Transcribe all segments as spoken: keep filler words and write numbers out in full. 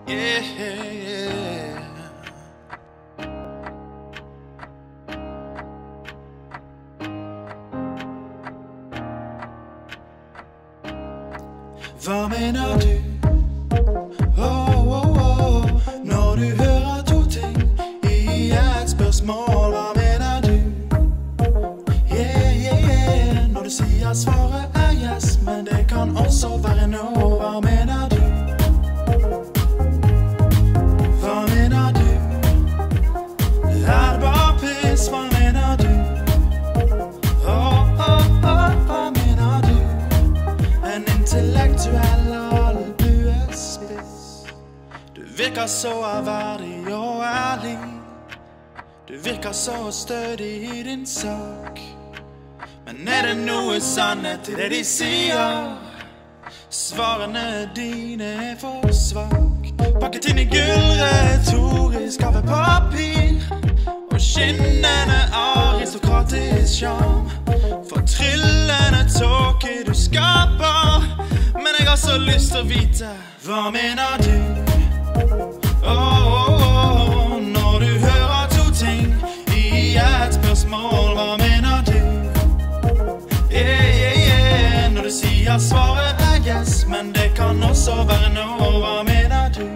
Yeah, yeah. Hva mener du? Oh, oh, oh. Når du hører to ting i et spørsmål, hva mener du? Yeah, yeah, yeah. Når du sier svaret er yes, men det kan også være no, hva mener du? Hva mener du? Er det bare piss, hva mener du? Oh, oh, oh, hva mener du? En intellektuell albuespiss. Du virker så ærverdig og ærlig. Du virker så stødig i din sak. Men er det noe sannhet i det de sier? Svarene dine er for svak. Pakket inn i gullretorisk av papir, og skinnende aristokratisk charm. Fortryllende tåke du skaper. Men jeg har så lyst til å vite, hva mener du? Oh, oh, oh. Når du hører to ting i et spørsmål, hva mener du? Yeah, yeah, yeah. Når du sier svaret er yes, men det kan også være no, hva mener du?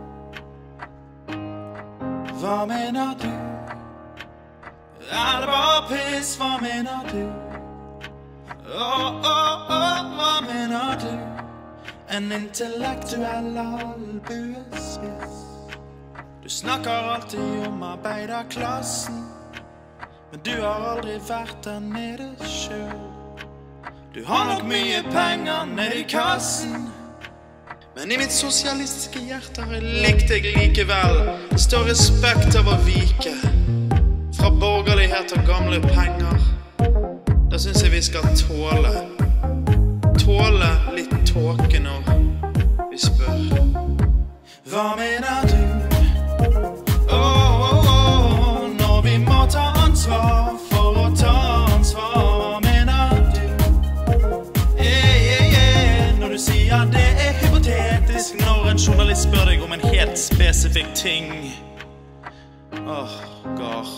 Hva mener du? Er det bare piss, hva mener du? Oh, oh, oh, hva mener du? En intellektuell albuespiss. Du snakker alltid om arbeiderklassen, men du har aldri vært der nede selv. Du har nok mye penger nede i kassen, men i mitt sosialistiske hjerte har jeg likt deg likevel. Det står respekt av å vike fra borgerlighet og gamle penger. Da synes jeg vi skal tåle Tåle litt tåke når vi spør. Hva mener du? Oh, oh, oh. Når vi må ta ansvar for å ta ansvar, hva mener du? Yeah, yeah, yeah. Når du sier det er hypotetisk, når en journalist spør deg om en helt spesifikk ting. Åh, oh, Gar.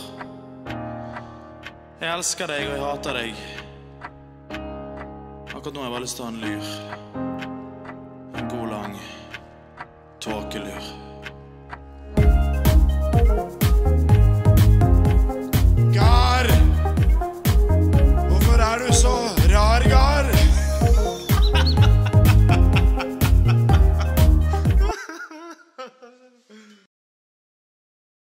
Jeg elsker deg og jeg hater deg. Akkurat nå har jeg bare lyst til å ha en lyr.